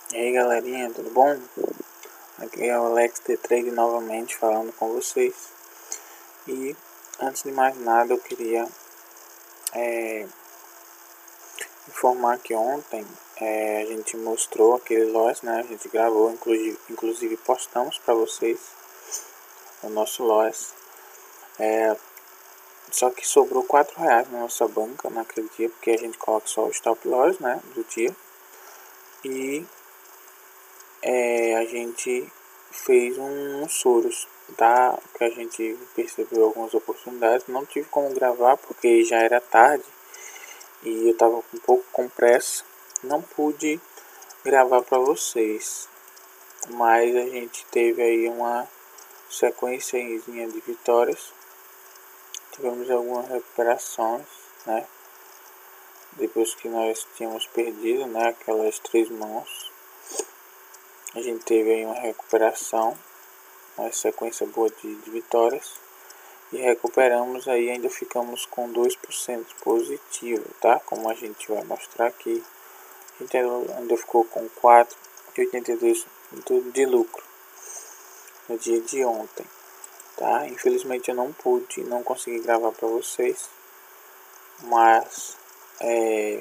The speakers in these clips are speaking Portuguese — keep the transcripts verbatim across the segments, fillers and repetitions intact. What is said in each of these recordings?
E aí galerinha, tudo bom? Aqui é o Alex The Trade novamente falando com vocês. E antes de mais nada eu queria é, informar que ontem é, a gente mostrou aquele loss, né? A gente gravou, inclusive, inclusive postamos para vocês o nosso loss. É, só que sobrou quatro reais na nossa banca naquele dia, porque a gente coloca só o stop loss, né, do dia. E é, a gente fez um, um Soros, tá? Que a gente percebeu algumas oportunidades. Não tive como gravar porque já era tarde e eu estava um pouco com pressa. Não pude gravar para vocês, mas a gente teve aí uma sequenciazinha de vitórias. Tivemos algumas recuperações, né? Depois que nós tínhamos perdido, né, aquelas três mãos, a gente teve aí uma recuperação, uma sequência boa de, de vitórias e recuperamos aí, ainda ficamos com dois por cento positivo, tá? Como a gente vai mostrar aqui, a gente ainda ficou com quatro vírgula oitenta e dois de lucro no dia de ontem, tá? Infelizmente eu não pude, não consegui gravar para vocês, mas é,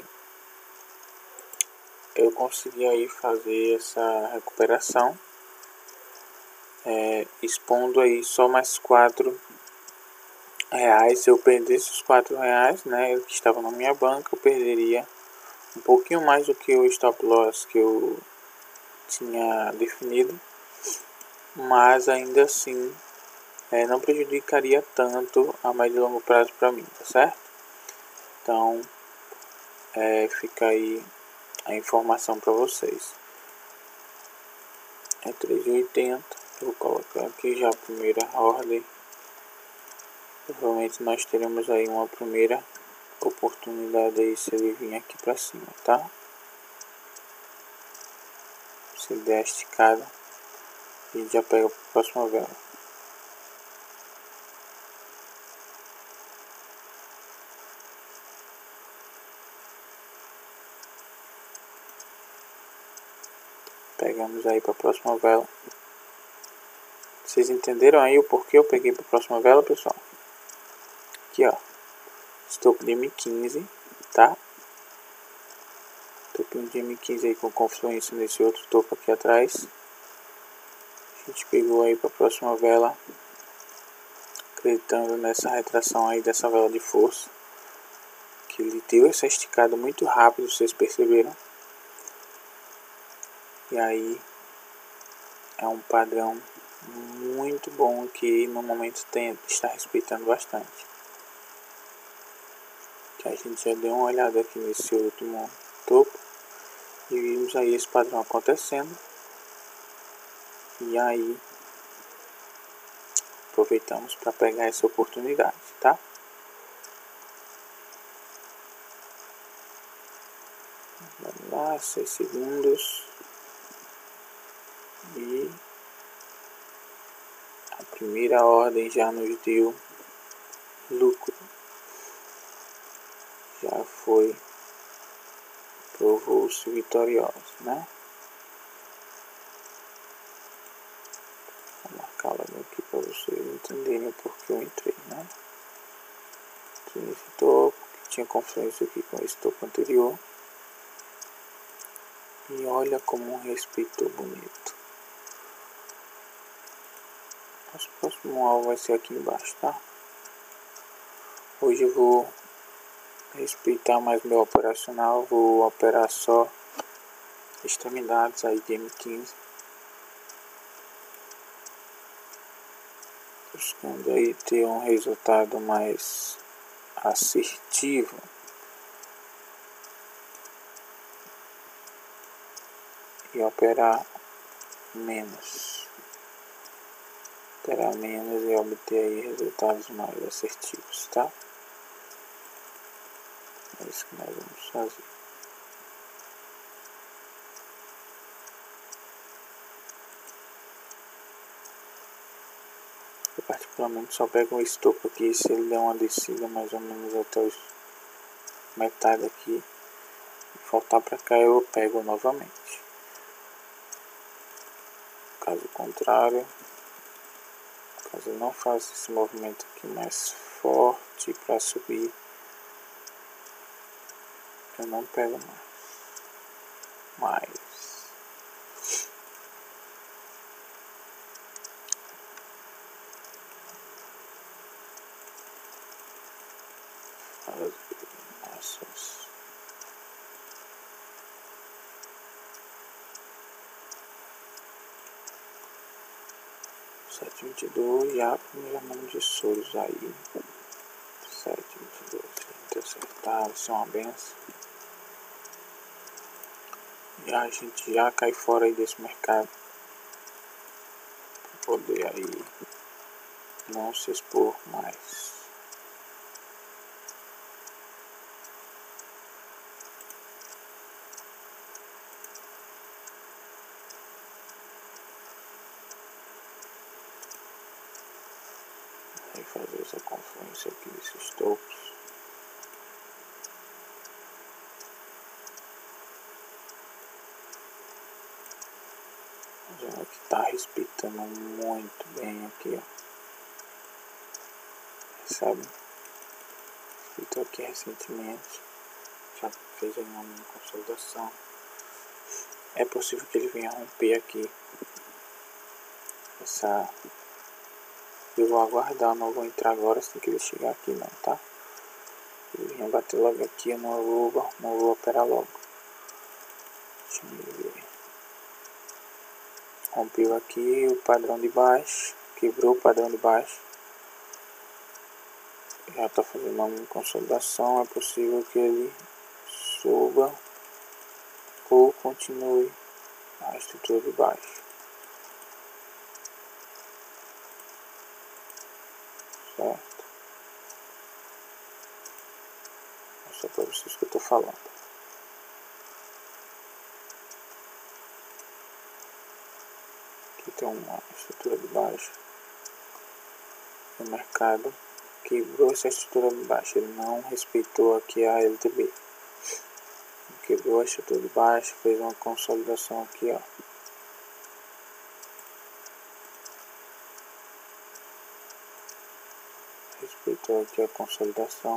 eu consegui aí fazer essa recuperação, é, expondo aí só mais quatro reais. Se eu perdesse os quatro reais, né, que estavam na minha banca, eu perderia um pouquinho mais do que o stop loss que eu tinha definido, mas ainda assim é, não prejudicaria tanto a médio e longo prazo para mim, tá certo? Então é, fica aí a informação para vocês. É três e oitenta, eu vou colocar aqui já a primeira ordem. Provavelmente nós teremos aí uma primeira oportunidade aí se ele vir aqui para cima, tá? Se der a esticada, a gente já pega para a próxima vela. Pegamos aí para a próxima vela. Vocês entenderam aí o porquê eu peguei para a próxima vela, pessoal? Aqui, ó, topo de M quinze, tá? Topinho de M quinze aí com confluência nesse outro topo aqui atrás. A gente pegou aí para a próxima vela, acreditando nessa retração aí dessa vela de força, que ele deu essa esticada muito rápido, vocês perceberam? E aí é um padrão muito bom que no momento tem, está respeitando bastante. Que a gente já deu uma olhada aqui nesse último topo e vimos aí esse padrão acontecendo. E aí aproveitamos para pegar essa oportunidade, tá? Vamos lá, seis segundos. E a primeira ordem já nos deu lucro. Já foi, provou-se vitorioso, né? Vou marcar logo aqui para vocês entenderem o porquê eu entrei, né? Entrei nesse topo, que tinha confluência aqui com esse topo anterior. E olha como respeitou bonito. Nosso próximo alvo vai ser aqui embaixo, tá? Hoje eu vou respeitar mais meu operacional, vou operar só extremidades aí de M quinze. Buscando aí ter um resultado mais assertivo. E operar menos. Operar menos e obter aí resultados mais assertivos, tá? É isso que nós vamos fazer. Eu particularmente só pego esse topo aqui se ele der uma descida mais ou menos até os metade aqui. E voltar para cá eu pego novamente. Caso contrário, caso eu não faça esse movimento aqui mais forte para subir, eu não pego mais. mais. Nossa. sete vinte e dois, já a primeira mão de Soros aí. sete vinte e dois, trinta acertar, isso é uma benção. E a gente já cai fora aí desse mercado. Pra poder aí não se expor mais. Aí fazer essa confluência aqui desses topos. Já que tá respeitando muito bem aqui, ó. Sabe? Respeitou aqui recentemente. Já fez aí uma consolidação. É possível que ele venha romper aqui. Essa... Eu vou aguardar, não vou entrar agora assim que ele chegar aqui não, tá? Ele vinha bater logo aqui, eu não vou, não vou operar logo. Deixa eu ver. Rompeu aqui o padrão de baixo, quebrou o padrão de baixo. Já está fazendo uma consolidação, é possível que ele suba ou continue a estrutura de baixo. Certo? É só para vocês que eu estou falando. Aqui tem uma estrutura de baixo. O mercado quebrou essa estrutura de baixo, ele não respeitou aqui a L T B. Quebrou a estrutura de baixo, fez uma consolidação aqui, ó. Respeitou aqui a consolidação.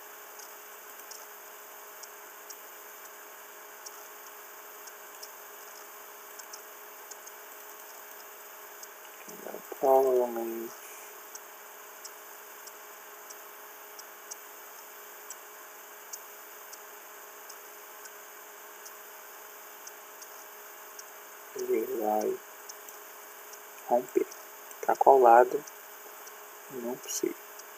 Provavelmente ele vai romper. Para qual lado? Não sei.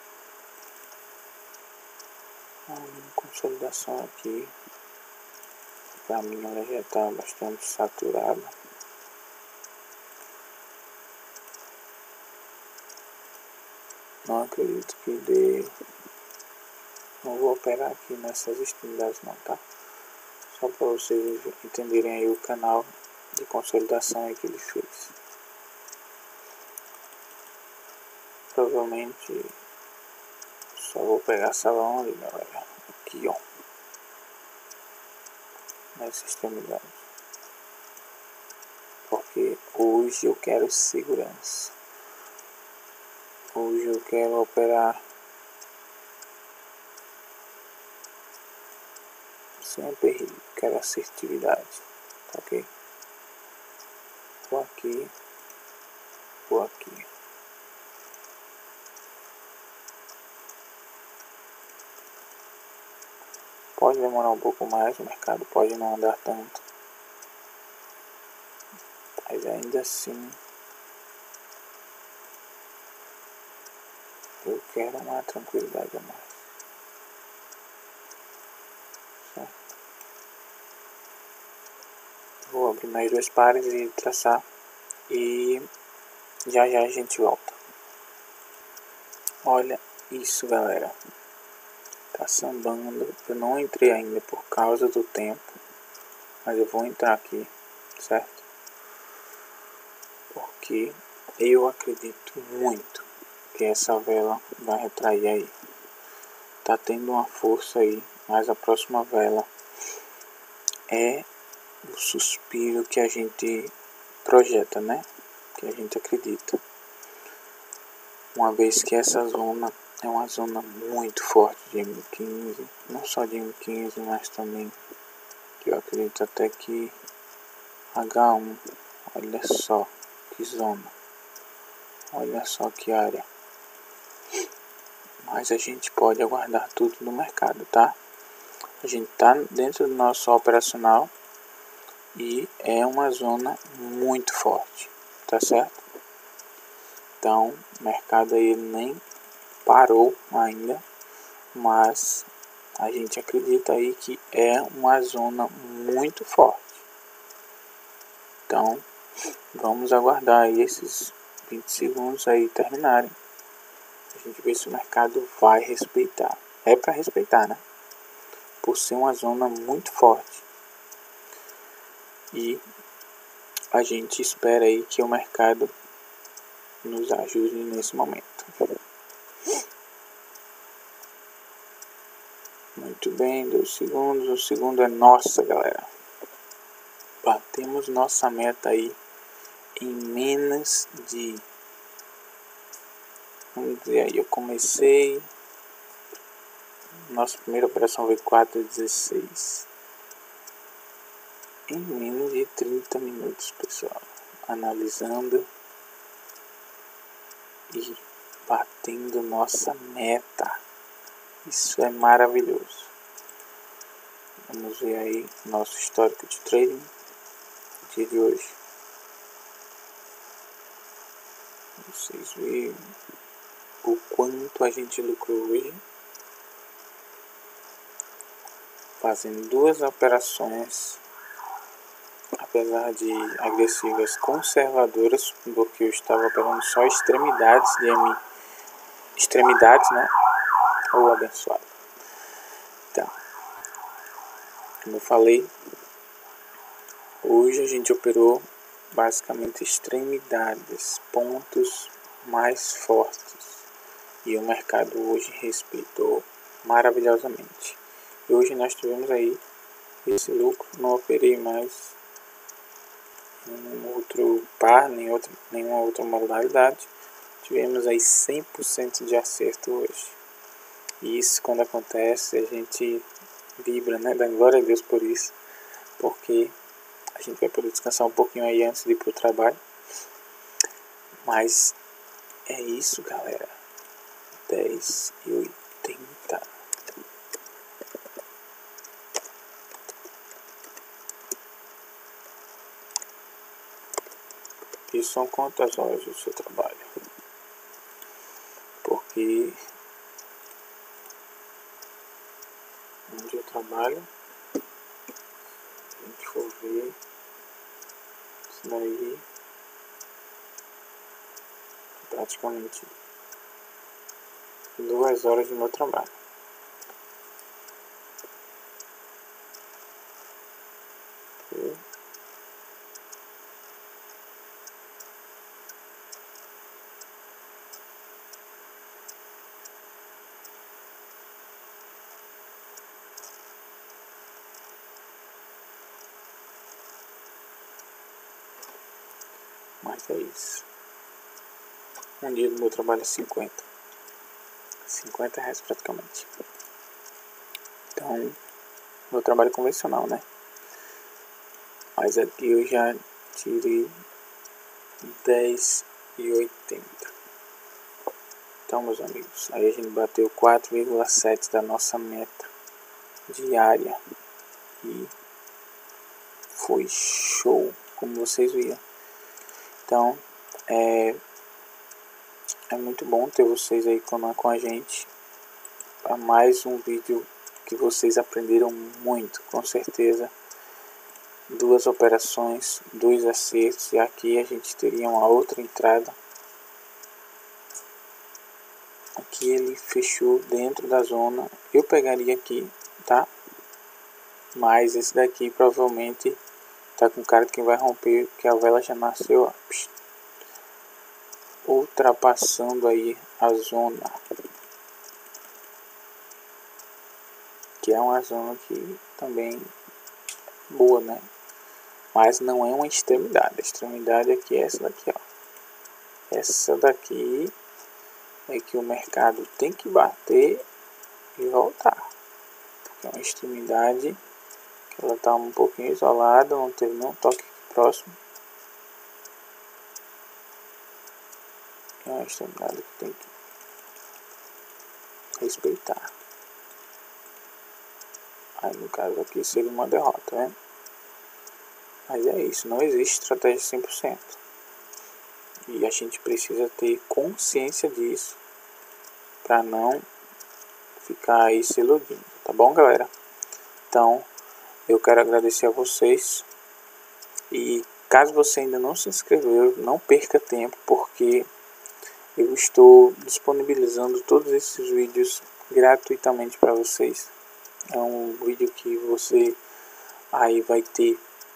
Uma consolidação aqui. Para mim ela já está bastante saturada. Não acredito que dê. Não vou operar aqui nessas extremidades não, tá? Só para vocês entenderem aí o canal de consolidação aí que ele fez. Provavelmente só vou pegar essa onda, galera. Aqui, ó. Nessa extremidade. Porque hoje eu quero segurança. Hoje eu quero operar sem aperreio. Quero assertividade. Tá ok? Vou aqui. Vou aqui. Pode demorar um pouco mais, o mercado pode não andar tanto. Mas ainda assim, eu quero uma tranquilidade a mais. Certo? Vou abrir mais dois pares e traçar. E já já a gente volta. Olha isso, galera. Tá sambando. Eu não entrei ainda por causa do tempo. Mas eu vou entrar aqui, certo? Porque eu acredito muito que essa vela vai retrair aí. Tá tendo uma força aí, mas a próxima vela é o suspiro que a gente projeta, né? que a gente acredita. Uma vez que essa zona é uma zona muito forte de M quinze, não só de M quinze, mas também, eu acredito até que H um, olha só que zona, olha só que área. Mas a gente pode aguardar tudo no mercado, tá? A gente tá dentro do nosso operacional e é uma zona muito forte, tá certo? Então, o mercado aí nem parou ainda, mas a gente acredita aí que é uma zona muito forte. Então, vamos aguardar aí esses vinte segundos aí terminarem. A gente vê se o mercado vai respeitar. É para respeitar, né? Por ser uma zona muito forte. E a gente espera aí que o mercado nos ajude nesse momento. Muito bem, dois segundos. O segundo é nossa, galera. Batemos nossa meta aí em menos de... Vamos dizer aí, eu comecei... Nossa primeira operação foi quatro e dezesseis. Em menos de trinta minutos, pessoal. Analisando e batendo nossa meta. Isso é maravilhoso. Vamos ver aí nosso histórico de trading no dia de hoje. Vocês veem o quanto a gente lucrou hoje. Fazendo duas operações, apesar de agressivas conservadoras, porque eu estava operando só extremidades de M, extremidades, né? Ou abençoado. Então, como eu falei, hoje a gente operou basicamente extremidades, pontos mais fortes, e o mercado hoje respeitou maravilhosamente. E hoje nós tivemos aí esse lucro, não operei mais nenhum outro par, nem outra, nenhuma outra modalidade. Tivemos aí cem por cento de acerto hoje. E isso, quando acontece, a gente vibra, né? Dá glória a Deus por isso, porque a gente vai poder descansar um pouquinho aí antes de ir pro trabalho. Mas é isso, galera. dez e oitenta. E são quantas horas do seu trabalho? Porque onde eu trabalho, se a gente for ver isso daí, praticamente duas horas do meu trabalho. E mas é isso. Um dia do meu trabalho é cinquenta. cinquenta reais praticamente. Então, meu trabalho é convencional, né? Mas aqui eu já tirei dez e oitenta. Então, meus amigos, aí a gente bateu quatro vírgula sete da nossa meta diária. E foi show, como vocês viram. Então, é, é muito bom ter vocês aí com, com a gente. Para mais um vídeo que vocês aprenderam muito, com certeza. Duas operações, dois acertos, e aqui a gente teria uma outra entrada. Aqui ele fechou dentro da zona, eu pegaria aqui, tá? Mas esse daqui provavelmente tá com cara que vai romper, porque a vela já nasceu, ó, ultrapassando aí a zona, que é uma zona que também boa, né? Mas não é uma extremidade. A extremidade aqui é essa daqui, ó. Essa daqui é que o mercado tem que bater e voltar. Porque é uma extremidade que ela está um pouquinho isolada, não teve nenhum toque aqui próximo. É uma extremidade que tem que respeitar. Aí no caso aqui seria uma derrota, né? Mas é isso, não existe estratégia cem por cento. E a gente precisa ter consciência disso para não ficar aí se iludindo, tá bom, galera? Então, eu quero agradecer a vocês. E caso você ainda não se inscreveu, não perca tempo, porque eu estou disponibilizando todos esses vídeos gratuitamente para vocês. É um vídeo que você aí vai ter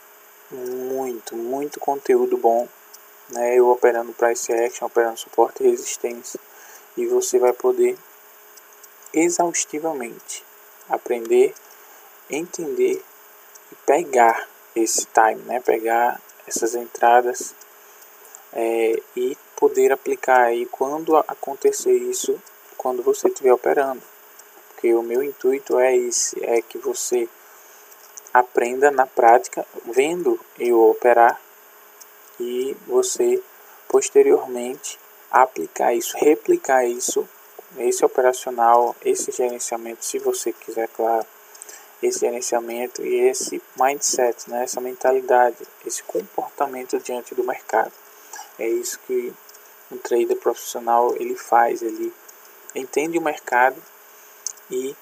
muito, muito conteúdo bom, né? Eu operando price action, operando suporte e resistência, e você vai poder exaustivamente aprender, entender e pegar esse time, né? Pegar essas entradas é, e poder aplicar aí quando acontecer isso, quando você estiver operando. Porque o meu intuito é esse, é que você aprenda na prática, vendo eu operar, e você posteriormente aplicar isso, replicar isso, esse operacional, esse gerenciamento, se você quiser, claro, esse gerenciamento e esse mindset, né, essa mentalidade, esse comportamento diante do mercado. É isso que um trader profissional ele faz, ele entende o mercado e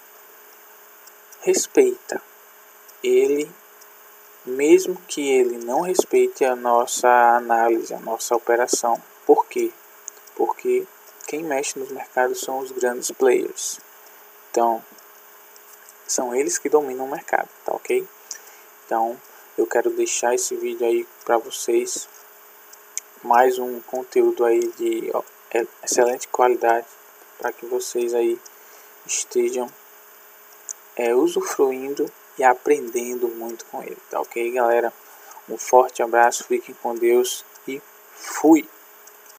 respeita ele, mesmo que ele não respeite a nossa análise, a nossa operação. Por quê? Porque quem mexe nos mercados são os grandes players. Então, são eles que dominam o mercado, tá ok? Então, eu quero deixar esse vídeo aí para vocês. Mais um conteúdo aí de ó, excelente qualidade, para que vocês aí estejam é, usufruindo e aprendendo muito com ele, tá ok, galera? Um forte abraço, fiquem com Deus e fui!